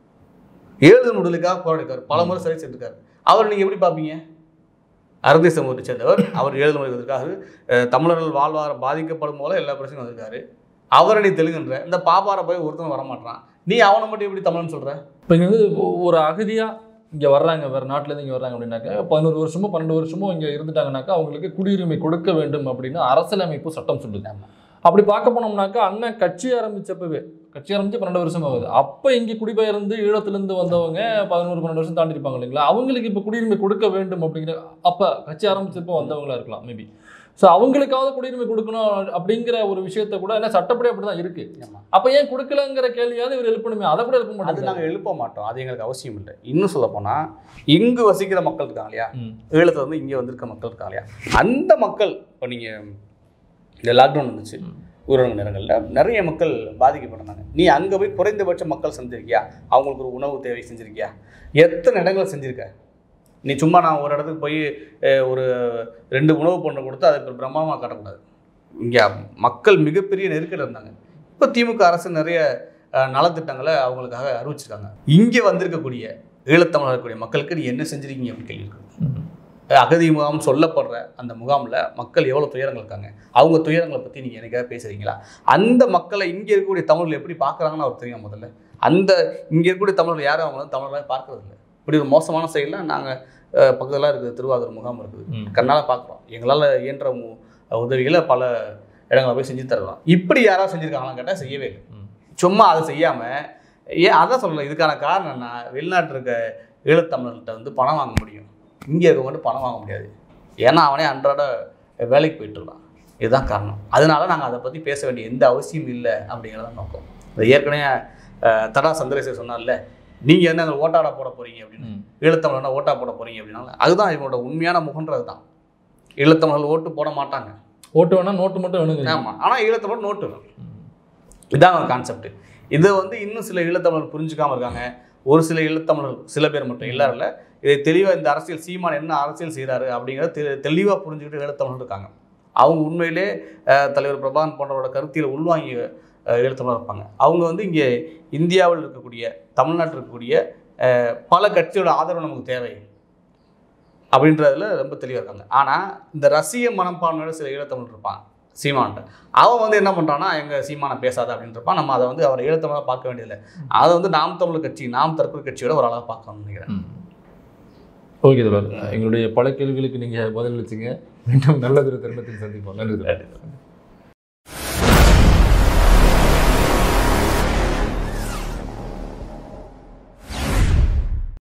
ஏழு விடுதலைக்காக போராடிருக்காரு, பல முறை சிறை சேர்த்திருக்காரு. அவர் நீங்கள் எப்படி பார்ப்பீங்க? அறந்தை சமூகத்தை சேர்ந்தவர், அவர் ஏழு முறைக்காக தமிழர்கள் வாழ்வாதாரம் பாதிக்கப்படும் போல எல்லா பிரச்சனையும் வந்திருக்காரு. அவரடி தெலுங்குன்ற இந்த பாப்பாரை போய் ஒருத்தவங்க வரமாட்டான், நீ அவனை மட்டும் எப்படி தமிழ்னு சொல்கிற? இப்போ இங்கே வந்து ஒரு அகதியாக இங்கே வர்றாங்க, வேறு நாட்டிலேருந்து இங்கே வர்றாங்க அப்படின்னாக்கா, பதினோரு வருஷமோ பன்னெண்டு வருஷமோ இங்கே இருந்துட்டாங்கனாக்கா அவங்களுக்கு குடியுரிமை கொடுக்க வேண்டும் அப்படின்னு அரசியலமைப்பு சட்டம் சொல்லுது. அப்படி பார்க்க போனோம்னாக்கா அண்ணன் கட்சி ஆரம்பிச்சப்பவே, கட்சி ஆரம்பிச்சு பன்னெண்டு வருஷம் ஆகுது, அப்போ இங்கே குடிபெயர்ந்து ஈழத்துலேருந்து வந்தவங்க பதினோரு பன்னெண்டு வருஷம் தாண்டி இருப்பாங்க இல்லைங்களா, அவங்களுக்கு இப்போ குடியுரிமை கொடுக்க வேண்டும் அப்படிங்கிற, அப்போ கட்சி ஆரம்பிச்சப்போ வந்தவங்களா இருக்கலாம் மேபி. ஸோ அவங்களுக்காவது குடியுரிமை கொடுக்கணும் அப்படிங்கிற ஒரு விஷயத்த கூட என்ன சட்டப்படி அப்படி தான் இருக்கு. அப்போ ஏன் கொடுக்கலங்கிற கேள்வியாவது இவர் எழுப்பணுமே, அதை கூட எழுப்ப மாட்டோம். அது நாங்கள் எழுப்ப மாட்டோம், அது எங்களுக்கு அவசியம் இல்லை. இன்னும் சொல்ல போனால் இங்கு வசிக்கிற மக்கள் இருக்காங்க இல்லையா, ஈழத்தில் வந்து இங்கே வந்திருக்க மக்கள் இருக்காங்க இல்லையா, அந்த மக்கள் இப்போ நீங்கள் இந்த லாக்டவுன் வந்துச்சு, ஊரடங்கு நேரங்களில் நிறைய மக்கள் பாதிக்கப்பட்டாங்க. நீ அங்கே போய் குறைந்தபட்ச மக்கள் செஞ்சுருக்கியா, அவங்களுக்கு ஒரு உணவு தேவை செஞ்சுருக்கியா, எத்தனை இடங்களை செஞ்சுருக்க? நீ சும்மா நான் ஒரு இடத்துக்கு போய் ஒரு ரெண்டு உணவு பொண்ணை கொடுத்து அதை இப்போ பிரம்மாண்டமாக காட்டக்கூடாது. இங்கே மக்கள் மிகப்பெரிய நெருக்கடி இருந்தாங்க. இப்போ திமுக அரசு நிறைய நலத்திட்டங்களை அவங்களுக்காக அறிவிச்சிருக்காங்க. இங்கே வந்திருக்கக்கூடிய ஈழத்தமிழர் இருக்கக்கூடிய மக்களுக்கு நீ என்ன செஞ்சுருக்கீங்க அப்படின்னு கேள்வி இருக்கு. அகதி முகாம் சொல்லப்படுற அந்த முகாமில் மக்கள் எவ்வளோ துயரங்கள் இருக்காங்க, அவங்க துயரங்களை பற்றி நீங்கள் எனக்காக பேசுகிறீங்களா? அந்த மக்களை இங்கே இருக்கக்கூடிய தமிழர்கள் எப்படி பார்க்குறாங்கன்னு அவர் தெரியும். முதல்ல அந்த இங்கே இருக்கக்கூடிய தமிழர்கள் யாரும் அவங்க வந்து தமிழர்களாக பார்க்கறது இல்லை. இப்படி ஒரு மோசமான செயலில் நாங்கள் பக்கத்தில் இருக்குது திருவாரூர் முகாம் இருக்குது, கண்ணால் பார்க்குறோம். எங்களால் இயன்ற உதவிகளை பல இடங்களை போய் செஞ்சு தருவோம். இப்படி யாராவது செஞ்சுருக்காங்களான்னு கேட்டால் செய்யவே இல்லை. சும்மா அதை செய்யாமல் ஏன் அதான் சொல்லலை. இதுக்கான காரணம் என்ன, வெளிநாட்டில் இருக்க ஈழத்தமிழர்கிட்ட வந்து பணம் வாங்க முடியும், இங்கே இருக்க மட்டும் பணம் வாங்க முடியாது. ஏன்னா அவனே அன்றாட வேலைக்கு போயிட்டுருக்கான். இதுதான் காரணம். அதனால நாங்கள் அதை பற்றி பேச வேண்டிய எந்த அவசியம் இல்லை அப்படிங்கிறத நோக்கம். ஏற்கனவே தடா சந்திரசேகர் சொன்னார்ல, நீங்கள் என்ன அங்கே ஓட்டாடா போட போகிறீங்க அப்படின்னு, ஈழத்தமிழர்னா ஓட்டா போட போகிறீங்க அப்படின்னால அதுதான் இவங்களோட உண்மையான முகன்றது தான். ஈழத்தமிழர்கள் ஓட்டு போட மாட்டாங்க, ஓட்டு வேணா நோட்டு மட்டும் வேணுங்க. ஆமாம், ஆனால் ஈழத்தமிழர் நோட்டு வேணும். இதுதான் கான்செப்ட். இதை வந்து இன்னும் சில ஈழத்தமிழர்கள் புரிஞ்சுக்காமல் இருக்காங்க. ஒரு சில ஈழத்தமிழர்கள், சில பேர் மட்டும் எல்லாரும் இல்லை, இதை தெளிவாக இந்த அரசியல் சீமான் என்ன அரசியல் செய்கிறாரு அப்படிங்கிறத தெ தெளிவாக புரிஞ்சுக்கிட்டு ஈழத்தமிழர்கள் இருக்காங்க. அவங்க உண்மையிலே தலைவர் பிரபாகரன் போன்றவரோட கருத்தியில் உள்வாங்கி ஈழத்தமிழர் இருப்பாங்க. அவங்க வந்து இங்கே இந்தியாவில் இருக்கக்கூடிய, தமிழ்நாட்டில் இருக்கக்கூடிய பல கட்சியோட ஆதரவு நமக்கு தேவை அப்படின்றதுல ரொம்ப தெளிவாக இருக்காங்க. ஆனால் இந்த ரசிய மனப்பான்மையோட சில ஈழத்தமிழர் இருப்பாங்க சீமான்ட்ட. அவன் வந்து என்ன பண்ணுறான்னா, எங்கள் சீமானை பேசாத அப்படின்றப்பான். நம்ம அதை வந்து அவர் ஈழத்தமிழாக பார்க்க வேண்டியதில்லை. அதை வந்து நாம் தமிழர் கட்சி, நாம் தற்கொலை கட்சியோட ஒரு அளவாக பார்க்கணும்னு நினைக்கிறேன். ஓகே தோழர், எங்களுடைய பல கேள்விகளுக்கு நீங்கள் பதிலளிச்சிங்க. மீண்டும் நல்லதொரு தருணத்தில் சந்திப்போம். நன்றி.